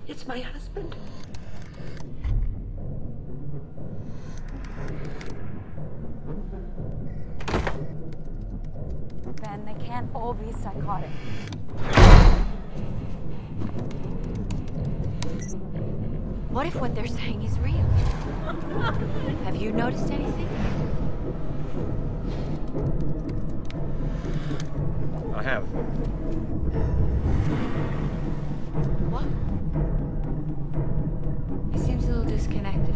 It's my husband. Ben, they can't all be psychotic. What if what they're saying is real? Have you noticed anything? I have. What? He seems a little disconnected.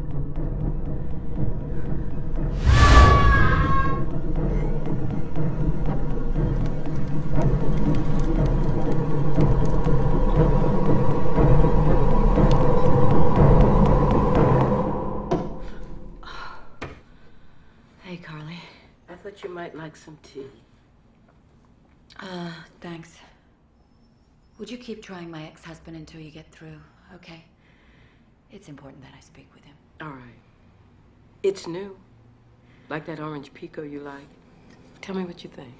Hey, Carly. I thought you might like some tea. Thanks. Would you keep trying my ex-husband until you get through, okay? It's important that I speak with him. All right. It's new. Like that orange pico you like. Tell me what you think.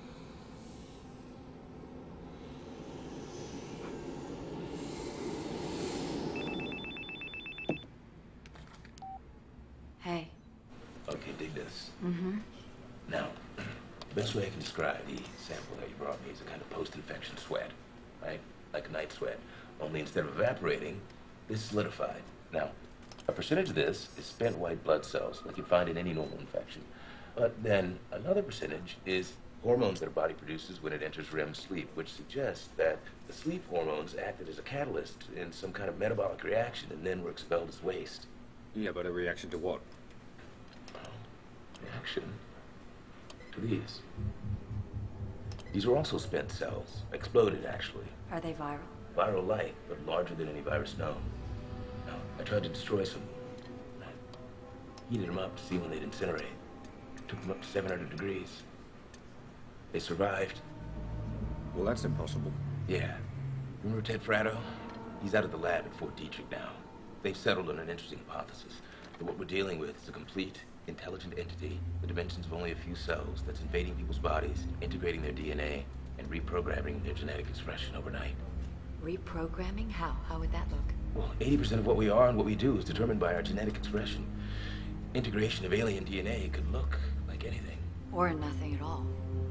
Hey. Okay, dig this. Mm-hmm. Now, the best way I can describe the sample that you brought me is a kind of post-infection sweat, right? Like a night sweat. Only instead of evaporating, this solidified. Now, a percentage of this is spent white blood cells, like you'd find in any normal infection. But then another percentage is hormones that our body produces when it enters REM sleep, which suggests that the sleep hormones acted as a catalyst in some kind of metabolic reaction and then were expelled as waste. Yeah, but a reaction to what? Reaction to these. These are also spent cells, exploded actually. Are they viral? Viral-like, but larger than any virus known. Now, I tried to destroy some. I heated them up to see when they'd incinerate. Took them up to 700 degrees. They survived. Well, that's impossible. Yeah. Remember Ted Fratto? He's out of the lab at Fort Detrick now. They've settled on an interesting hypothesis that what we're dealing with is a complete, intelligent entity, the dimensions of only a few cells, that's invading people's bodies, integrating their DNA, and reprogramming their genetic expression overnight. Reprogramming? How? How would that look? Well, 80% of what we are and what we do is determined by our genetic expression. Integration of alien DNA could look like anything. Or nothing at all.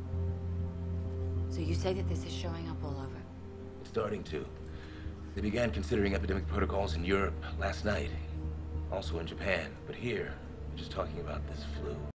So you say that this is showing up all over? It's starting to. They began considering epidemic protocols in Europe last night. Also in Japan. But here, we're just talking about this flu.